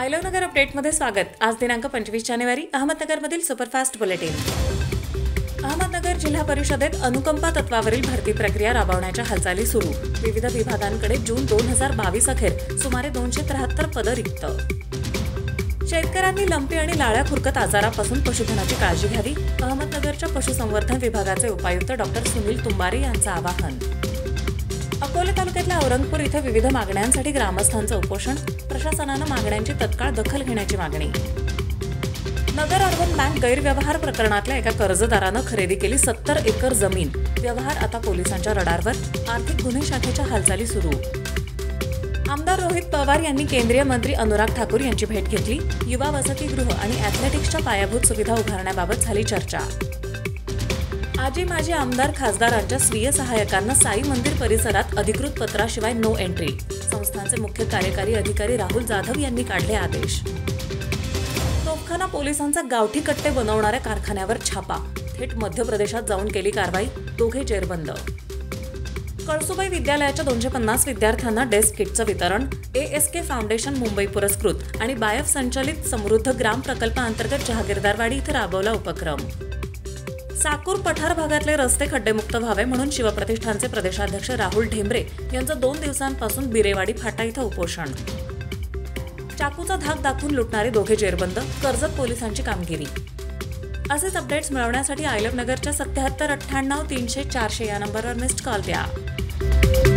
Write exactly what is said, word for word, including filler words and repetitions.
आयलव नगर अपडेटमध्ये स्वागत। आज दिनांक पंचवीस जानेवारी अहमदनगरमधील सुपरफास्ट बुलेटिन। अहमदनगर जिल्हा परिषदेत अनुकंपा तत्वावरील भरती प्रक्रिया राबवण्याच्या हालचाली सुरू। विविध विभागांकडे जून दोन हजार बावीस अखेर सुमारे दोनशे त्र्याहत्तर पद रिक्त। शेतकऱ्यांनी लंपी आणि लाळ्या खुरकत आजारापासून पशुधनाची काळजी घ्यावी, अहमदनगरच्या पशुसंवर्धन विभागाचे उपायुक्त डॉक्टर सुनील तुंबारे यांचं आवाहन। अकोले तालुक्यातल्या औरंगपूर इथं विविध मागण्यांसाठी ग्रामस्थांचं उपोषण, प्रशासनानं मागण्यांची तत्काळ दखल घेण्याची मागणी। नगर अर्बन बँक गैरव्यवहार प्रकरणातल्या एका कर्जदारानं खरेदी केली सत्तर एकर जमीन। व्यवहार आता पोलिसांच्या रडारवर, आर्थिक गुन्हे शाखेच्या हालचाली सुरू। आमदार रोहित पवार यांनी केंद्रीय मंत्री अनुराग ठाकूर यांची भेट घेतली। युवा वसतिगृह आणि ॲथलेटिक्सच्या पायाभूत सुविधा उभारण्याबाबत झाली चर्चा। आजी माजी आमदार खासदारांच्या स्वीय सहाय्यकांना साई मंदिर परिसरात अधिकृत पत्राशिवाय नो एंट्री। संस्थानचे मुख्य कार्यकारी अधिकारी राहुल जाधव यांनी काढले आदेश। तोफखाना पोलिसांचा गावठी कट्टे बनवणाऱ्या कारखान्यावर छापा, थेट मध्य प्रदेशात जाऊन केली कारवाई, दोघे जेरबंद। कळसुबाई विद्यालयाच्या दोनशे पन्नास विद्यार्थ्यांना डेस्क किटचं वितरण। A S K foundation Mumbai पुरस्कृत आणि बायफ संचलित समृद्ध ग्राम प्रकल्पाअंतर्गत जहागीरदारवाडी इथे राबवला उपक्रम। साकूर पठार भागातले रस्ते खड्डेमुक्त व्हावे म्हणून शिवप्रतिष्ठानचे प्रदेशाध्यक्ष राहुल ढेंबरे यांचं दोन दिवसांपासून बिरेवाडी फाटा इथं उपोषण। चाकूचा धाक दाखवून लुटणारे दोघे जेरबंद, कर्जत पोलिसांची कामगिरी। असेच अपडेट्स मिळवण्यासाठी आयलव नगरच्या सत्याहत्तर अठ्ठ्याण्णव तीनशे चारशे या नंबरवर मिस्ड कॉल द्या।